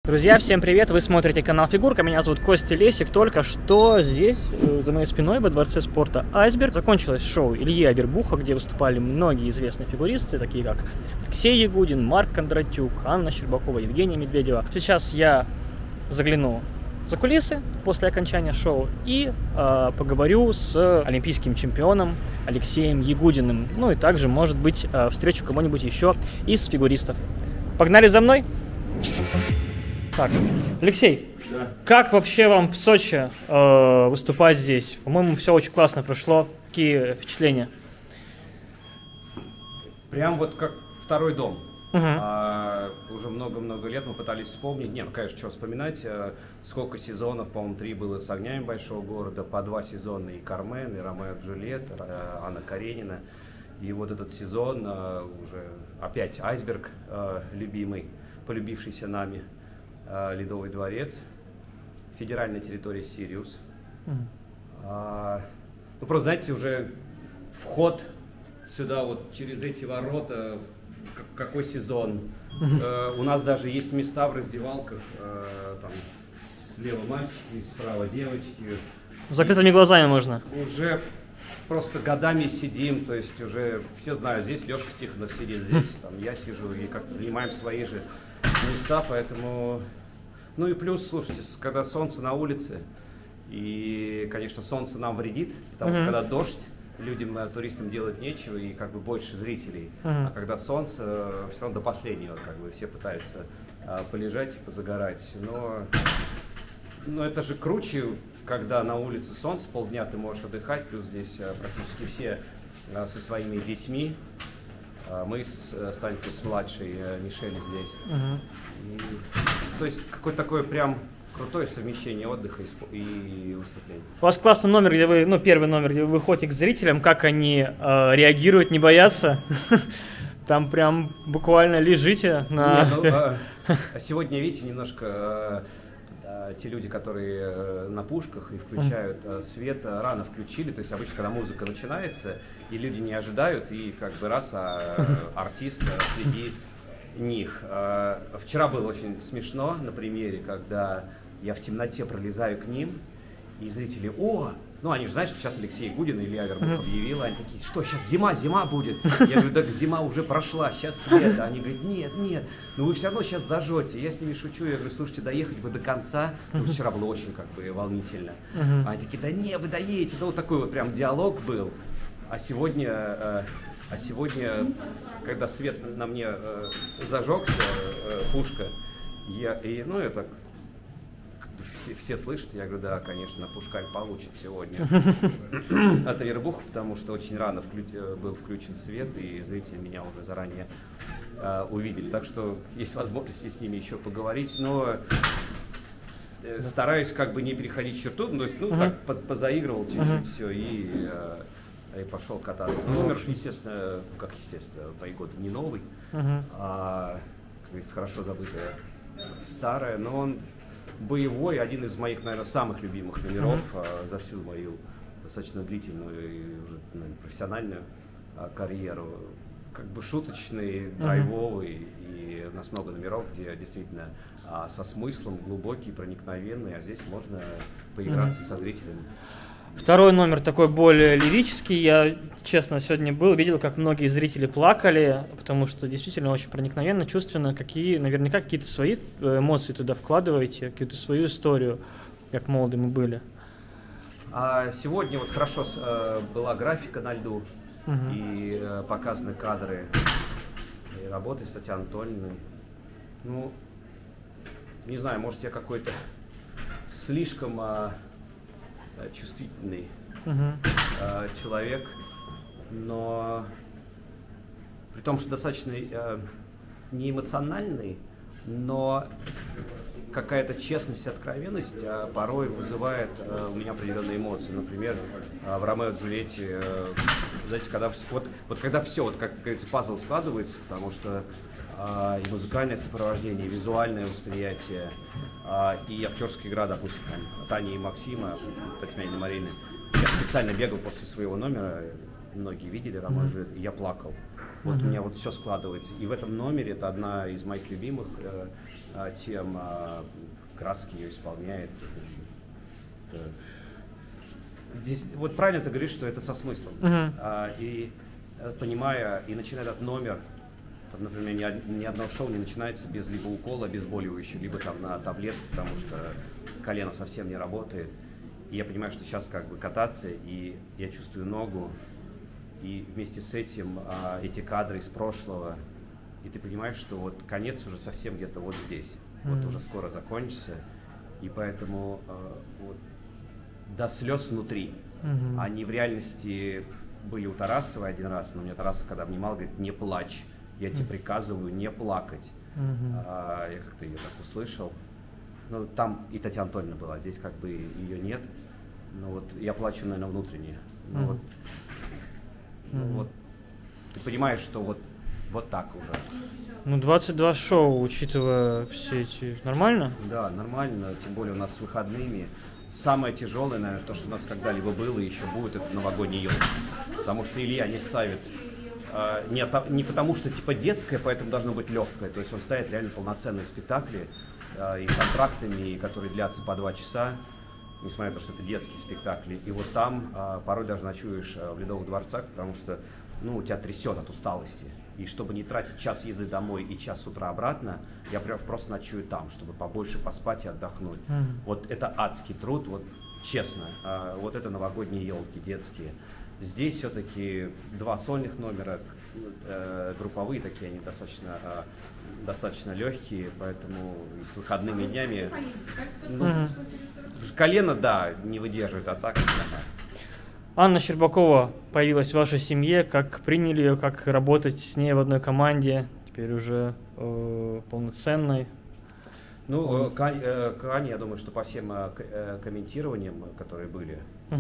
Друзья, всем привет! Вы смотрите канал Фигурка, меня зовут Костя Лесик. Только что здесь, за моей спиной, во дворце спорта «Айсберг», закончилось шоу Ильи Авербуха, где выступали многие известные фигуристы, такие как Алексей Ягудин, Марк Кондратюк, Анна Щербакова, Евгения Медведева. Сейчас я загляну за кулисы после окончания шоу и поговорю с олимпийским чемпионом Алексеем Ягудиным. Ну и также, может быть, встречу кого-нибудь еще из фигуристов. Погнали за мной! Так, Алексей, да. Как вообще вам в Сочи выступать здесь? По-моему, все очень классно прошло. Какие впечатления? Прям вот как второй дом. Угу. Уже много-много лет мы пытались вспомнить. Не, ну, конечно, что вспоминать. Сколько сезонов, по-моему, 3 было с «Огнями большого города», по 2 сезона и «Кармен», и «Ромео и Джульетта», Анна Каренина. И вот этот сезон уже опять «Айсберг», любимый, полюбившийся нами. Ледовый дворец, федеральная территория Сириус. Ну, просто, знаете, уже вход сюда вот через эти ворота, какой сезон. У нас даже есть места в раздевалках, там слева мальчики, справа девочки. С закрытыми глазами можно. Уже просто годами сидим, то есть уже все знают, здесь Лешка Тихонов сидит, здесь там я сижу и как-то занимаем свои же места, поэтому... Ну и плюс, слушайте, когда солнце на улице, и, конечно, солнце нам вредит, потому что когда дождь, людям, туристам делать нечего, и как бы больше зрителей. А когда солнце, все равно до последнего, как бы все пытаются полежать, позагорать. Но это же круче, когда на улице солнце, полдня ты можешь отдыхать, плюс здесь практически все со своими детьми. Мы с Танькой, с младшей Мишель здесь. То есть какое-то такое прям крутое совмещение отдыха и выступления. У вас классный номер, где вы, первый номер, где вы выходите к зрителям, как они реагируют, не боятся. Там прям буквально лежите на... Сегодня, видите, немножко те люди, которые на пушках и включают свет, рано включили. То есть обычно, когда музыка начинается, и люди не ожидают, и как бы раз, артист среди них. Вчера было очень смешно на примере, когда я в темноте пролезаю к ним, и зрители, ну они же знают, что сейчас Алексей Ягудин или Авербух объявил, они такие, что сейчас зима будет? Я говорю, так зима уже прошла, сейчас лето. Они говорят, нет, ну вы все равно сейчас зажжете. Я с ними шучу, я говорю, слушайте, доехать бы до конца. Вчера было очень как бы волнительно. Они такие, да не, вы доедете. Ну вот такой вот прям диалог был. А сегодня, когда свет на мне зажегся, пушка, это все слышат, я говорю, да, конечно, Пушкарь получит сегодня от Авербуха, потому что очень рано был включен свет, и зрители меня уже заранее увидели. Так что есть возможность с ними еще поговорить, но стараюсь как бы не переходить черту, то есть, так позаигрывал чуть-чуть все и пошел кататься. Номер, естественно, мои годы не новый, как говорится, хорошо забытое старое, но он боевой, один из моих, наверное, самых любимых номеров за всю мою достаточно длительную и уже, наверное, профессиональную карьеру. Как бы шуточный, драйвовый, и у нас много номеров, где действительно со смыслом, глубокий, проникновенный, а здесь можно поиграться со зрителями. Второй номер такой более лирический. Я, честно, сегодня видел, как многие зрители плакали, потому что действительно очень проникновенно, чувственно. Наверняка какие-то свои эмоции туда вкладываете, какую-то свою историю, как молоды мы были. Сегодня вот хорошо была графика на льду, и показаны кадры и работы с Татьяной Анатольевной. Ну, не знаю, может, я какой-то слишком... чувствительный человек, но при том, что достаточно не эмоциональный, но какая-то честность и откровенность порой вызывает у меня определенные эмоции. Например, в «Ромео и Джульетте», знаете, когда все, как говорится, пазл складывается, потому что и музыкальное сопровождение, и визуальное восприятие, и актерская игра, допустим, Тани и Максима, Татьяны и Марины. Я специально бегал после своего номера, многие видели «Ромео и Джульетту», и я плакал. Вот у меня вот все складывается. И в этом номере, это одна из моих любимых тем Градский ее исполняет. Здесь, вот правильно ты говоришь, что это со смыслом. И понимая, и начиная этот номер, например, ни одно шоу не начинается без либо укола обезболивающего, либо там на таблетку, потому что колено совсем не работает. И я понимаю, что сейчас как бы кататься, и я чувствую ногу, и вместе с этим эти кадры из прошлого, и ты понимаешь, что вот конец уже совсем где-то вот здесь, вот уже скоро закончится, и поэтому вот, до слез внутри. Они в реальности были у Тарасова один раз, но мне Тарасов, когда обнимал, говорит: не плачь, я тебе приказываю не плакать. Я как-то ее так услышал. Ну, там и Татьяна Анатольевна была, здесь как бы ее нет. Но вот я плачу, наверное, внутренне. Ну, вот ты понимаешь, что вот так уже. Ну, 22 шоу, учитывая все эти... Нормально? Да, нормально, тем более у нас с выходными. Самое тяжелое, наверное, то, что у нас когда-либо было и еще будет, это новогодний елка. Потому что Илья не ставит, не потому что типа детское, поэтому должно быть легкое. То есть он ставит реально полноценные спектакли и контрактами, которые длятся по 2 часа, несмотря на то, что это детские спектакли. И вот там порой даже ночуешь в Ледовых дворцах, потому что у тебя трясет от усталости. И чтобы не тратить час езды домой и час с утра обратно, я прям просто ночую там, чтобы побольше поспать и отдохнуть. Вот это адский труд, вот честно. Вот это новогодние елки детские. Здесь все-таки 2 сольных номера, групповые такие, они достаточно легкие, поэтому и с выходными днями колено, да, не выдерживает, а так нормально. Анна Щербакова появилась в вашей семье. Как приняли ее, как работать с ней в одной команде, теперь уже полноценной? Ну, к Ане, я думаю, что по всем комментированиям, которые были,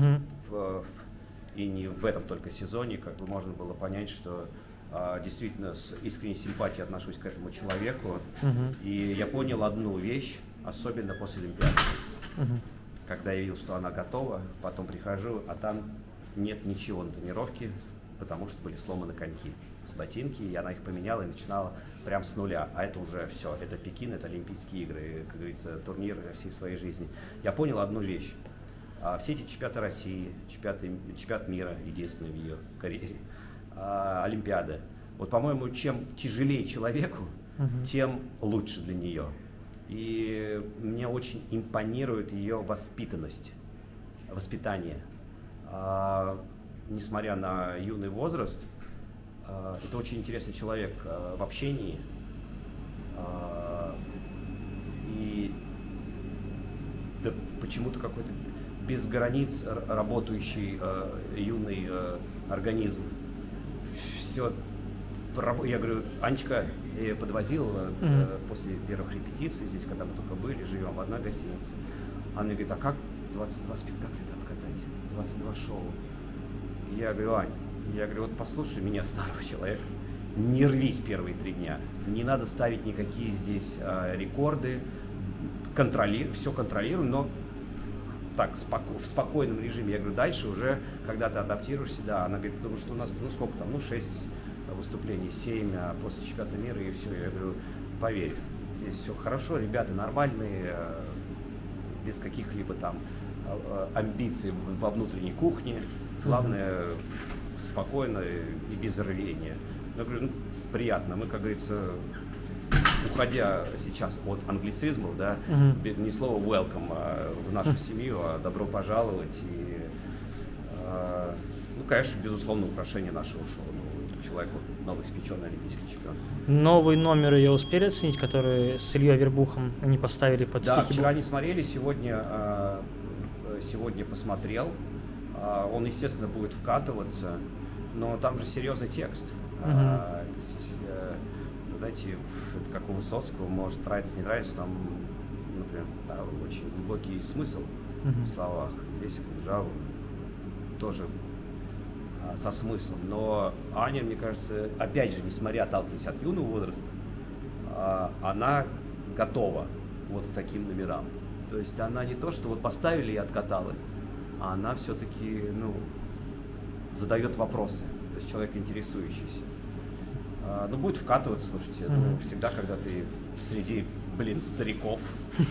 и не в этом только сезоне, как бы можно было понять, что действительно с искренней симпатией отношусь к этому человеку. И я понял одну вещь, особенно после Олимпиады. Когда я видел, что она готова, потом прихожу, а там нет ничего на тренировке, потому что были сломаны коньки, ботинки, и она их поменяла и начинала прям с нуля. А это уже все, это Пекин, это Олимпийские игры, как говорится, турнир всей своей жизни. Я понял одну вещь. Все эти чемпионаты России, чемпионат мира, единственный в ее карьере, Олимпиады. Вот, по-моему, чем тяжелее человеку, тем лучше для нее. И мне очень импонирует ее воспитанность, воспитание. Несмотря на юный возраст, это очень интересный человек в общении. И да, почему-то какой-то без границ работающий юный организм. Все. Я говорю: Анечка, я ее подвозил после первых репетиций здесь, когда мы только были, живем в одной гостинице. Она мне говорит: а как 22 спектакля откатать? 22 шоу. Я говорю: Ань, вот послушай меня, старого человека, не рвись первые 3 дня. Не надо ставить никакие здесь рекорды, все контролируй, но так, в спокойном режиме. Я говорю: дальше уже, когда ты адаптируешься, да. Она говорит: потому что у нас, сколько там, 6 выступлений, 7 после чемпионата мира, и все. Я говорю: поверь, здесь все хорошо, ребята нормальные, без каких-либо там амбиций во внутренней кухне. Главное, спокойно и без рвения. Я говорю: приятно. Мы, как говорится, уходя сейчас от англицизмов, да, не слово welcome в нашу семью, а добро пожаловать. И, конечно, безусловно, украшение нашего шоу. Человек новоиспеченный олимпийский чемпион. Новый номер ее успели оценить, который с Ильей Авербухом они поставили под стихи? Да, вчера не смотрели, сегодня посмотрел. Он, естественно, будет вкатываться, но там же серьезный текст. Знаете, это как у Высоцкого, может нравится, не нравится, там, например, очень глубокий смысл в словах. Здесь Джаву тоже со смыслом. Но Аня, мне кажется, опять же, несмотря, отталкиваясь от юного возраста, она готова вот к таким номерам. То есть она не то, что вот поставили и откаталась, а она все-таки, задает вопросы. То есть человек интересующийся. Будет вкатываться, слушайте, всегда, когда ты среди Блин, стариков.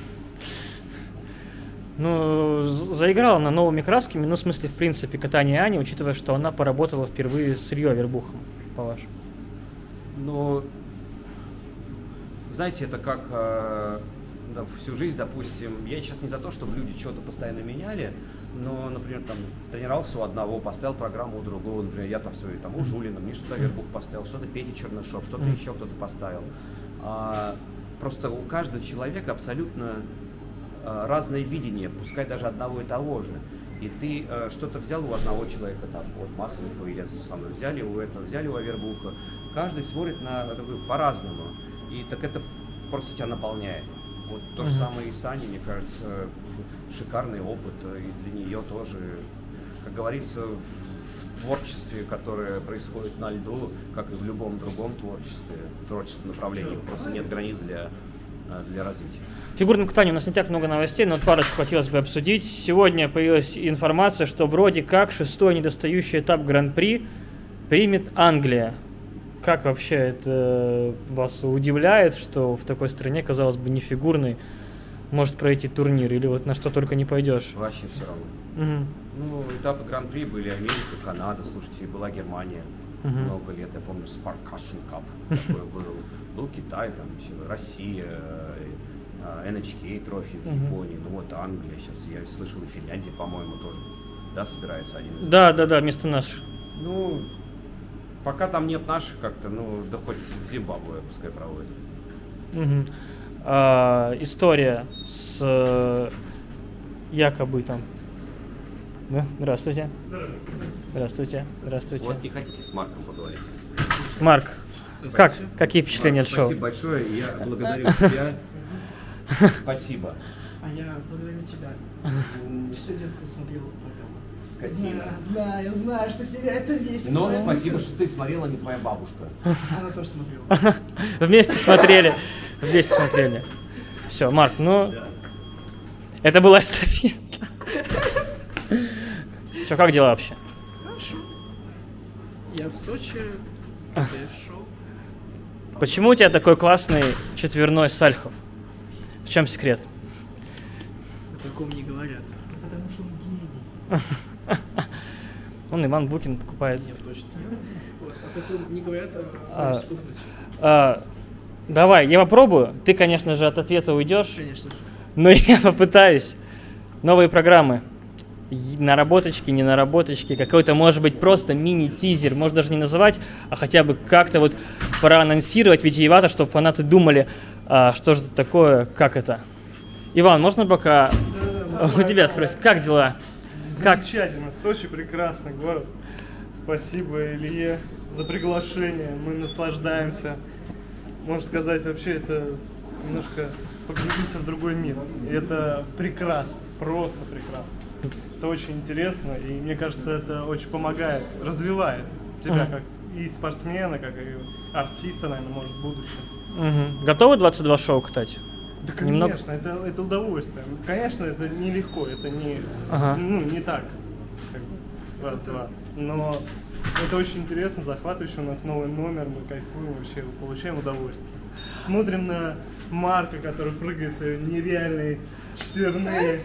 Ну, заиграла она новыми красками, ну, в смысле, в принципе, катание Ани, учитывая, что она поработала впервые с Ильей Авербухом, по-вашему. Ну, знаете, это как да, всю жизнь, допустим, я сейчас не за то, чтобы люди что-то постоянно меняли, но, например, там, тренировался у одного, поставил программу у другого, например, я там все, там, у Жулина, мне что-то Авербух поставил, что-то Петя Чернышов, что-то еще кто-то поставил. Просто у каждого человека абсолютно разное видение, пускай даже одного и того же. И ты что-то взял у одного человека, там, вот массовый появился со мной, взяли у этого, взяли у Авербуха. Каждый смотрит на по-разному. И так это просто тебя наполняет. Вот то же самое и с Аней, мне кажется, шикарный опыт. И для нее тоже, как говорится, в творчестве, которое происходит на льду, как и в любом другом творческом направлении, просто нет границ для развития. В фигурном катании у нас не так много новостей, но парочку хотелось бы обсудить. Сегодня появилась информация, что вроде как 6-й недостающий этап Гран-при примет Англия. Как вообще это вас удивляет, что в такой стране, казалось бы, не фигурный, может пройти турнир, или вот на что только не пойдешь? Вообще все равно. Ну, этапы Гран-при были Америка, Канада, слушайте, была Германия много лет, я помню, Sparkcushion Cup такой был Китай, там, Россия, NHK трофи в Японии, ну вот Англия, сейчас я слышал, и Финляндия, по-моему, тоже, да, собирается один из них. Да, вместо наших. Ну, пока там нет наших как-то, ну, да хоть в Зимбабве пускай проводят. История с якобы там. Да? Здравствуйте. Здравствуйте. Вот не хотите с Марком поговорить? Марк, какие впечатления от шоу? Спасибо большое, я благодарю тебя. Спасибо. А я благодарю тебя. Все детство смотрел программу. Скотина. Знаю, что тебя это весело. Но спасибо, что ты смотрела, не твоя бабушка. Она тоже смотрела. Вместе смотрели. Все, Марк, ну... Это была эстафета. Что, как дела вообще? Хорошо. Я в Сочи, я в шоу. Почему у тебя такой классный четверной Сальхов? В чем секрет? О таком не говорят. Потому что он гений. Он Иван Букин покупает. Нет, точно. Вот, о таком не говорят, Давай, я попробую. Ты, конечно же, от ответа уйдешь. Конечно же. Но я попытаюсь. Новые программы. Наработочки, не наработочки. Какой-то, может быть, просто мини-тизер. Может даже не называть, а хотя бы как-то вот проанонсировать витиевато, чтобы фанаты думали, что же это такое, как это. Иван, можно пока у тебя спросить, как дела? Замечательно. Сочи прекрасный город. Спасибо Илье за приглашение. Мы наслаждаемся. Можно сказать, вообще это немножко погрузиться в другой мир. И это прекрасно, просто прекрасно. Это очень интересно, и мне кажется, это очень помогает, развивает тебя как и спортсмена, как и артиста, наверное, может, в будущем. Готовы 22 шоу катать? Да, конечно, это удовольствие. Конечно, это нелегко, это не, не так, как бы, раз-два. Но это очень интересно, захватывающе, у нас новый номер, мы кайфуем вообще, получаем удовольствие. Смотрим на Марка, который прыгает свои нереальные четверные.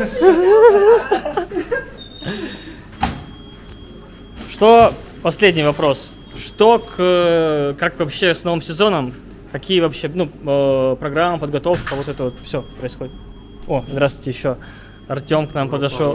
Что, последний вопрос. Как вообще с новым сезоном? Какие вообще, программы, подготовка, вот это вот все происходит? О, здравствуйте еще. Артем к нам подошел.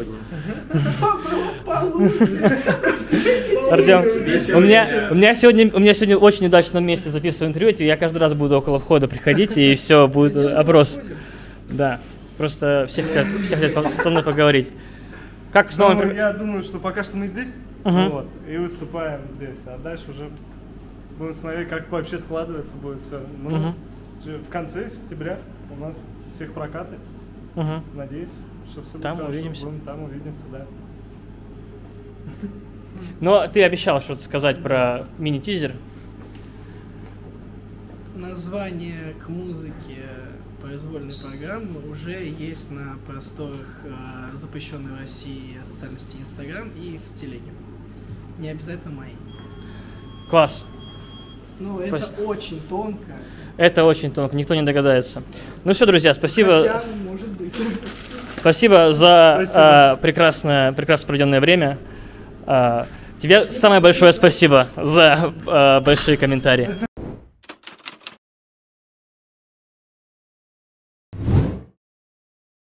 Артем, у меня сегодня очень удачном месте записываю интервью, и я каждый раз буду около входа приходить, и все, будет опрос. Да, просто все хотят со мной поговорить. Как с новым... Я думаю, что пока что мы здесь, вот, и выступаем здесь, а дальше уже будем смотреть, как вообще складывается будет все. Ну, в конце сентября у нас всех прокаты. Надеюсь, что все будет там хорошо. Увидимся. Там увидимся, да. Но ты обещал что-то сказать про мини-тизер. Название к музыке произвольной программы уже есть на просторах запрещенной в России социальной сети Instagram и в телеге. Не обязательно мои. Класс. Ну, это очень тонко. Это очень тонко, никто не догадается. Ну все, друзья, спасибо. Хотя, может быть. Спасибо за прекрасно проведенное время. Тебе самое большое спасибо за большие комментарии.